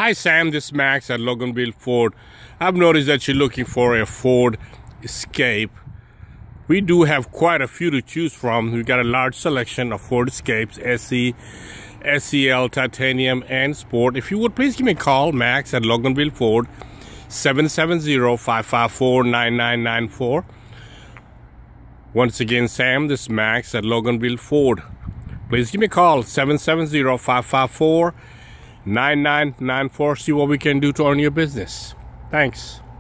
Hi Sam, this is Max at Loganville Ford. I've noticed that you're looking for a Ford Escape. We do have quite a few to choose from. We've got a large selection of Ford Escapes, SE, SEL, Titanium, and Sport. If you would please give me a call, Max at Loganville Ford, 770-554-9994. Once again, Sam, this is Max at Loganville Ford. Please give me a call, 770-554-9994. See what we can do to earn your business. Thanks.